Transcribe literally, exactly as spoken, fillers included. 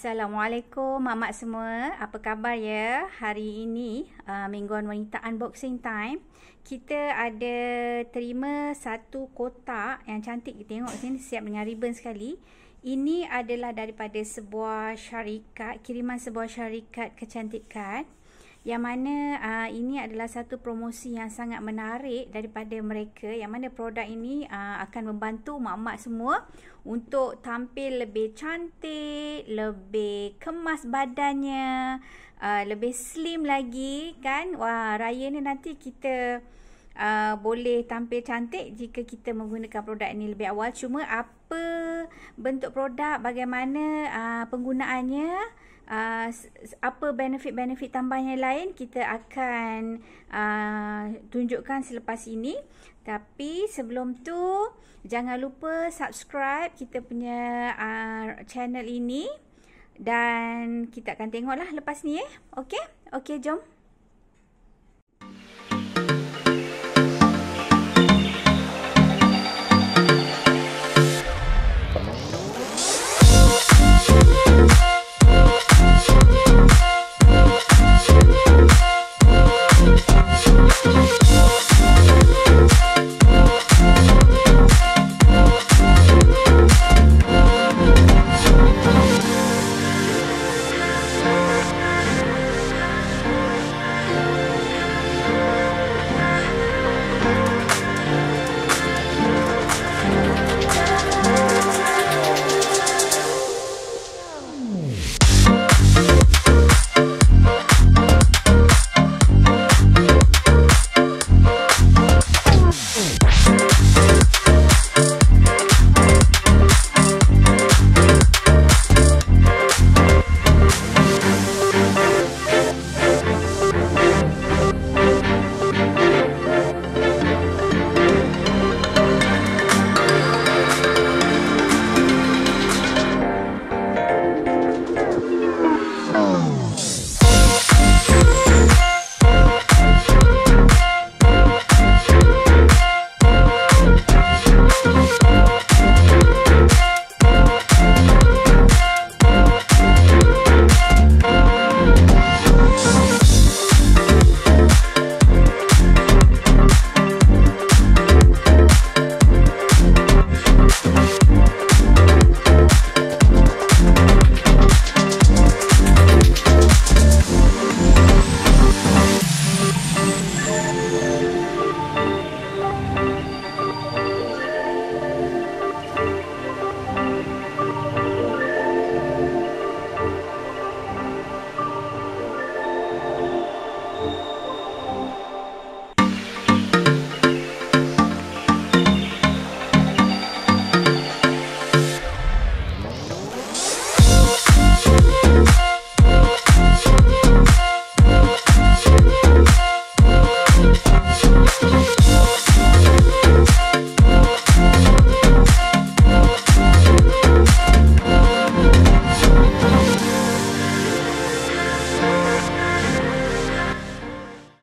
Assalamualaikum mak-mak semua. Apa khabar ya? Hari ini uh, Mingguan Wanita unboxing time. Kita ada terima satu kotak yang cantik. Kita tengok sini siap dengan ribbon sekali. Ini adalah daripada sebuah syarikat, kiriman sebuah syarikat kecantikan. Yang mana uh, ini adalah satu promosi yang sangat menarik daripada mereka, yang mana produk ini uh, akan membantu mak-mak semua untuk tampil lebih cantik, lebih kemas badannya, uh, lebih slim lagi kan. Wah, raya ni nanti kita uh, boleh tampil cantik jika kita menggunakan produk ini lebih awal. Cuma apa bentuk produk, bagaimana uh, penggunaannya, Uh, apa benefit-benefit tambahnya lain, kita akan uh, tunjukkan selepas ini. Tapi sebelum tu, jangan lupa subscribe kita punya uh, channel ini. Dan kita akan tengoklah lepas ni eh. Okey? Okey, jom.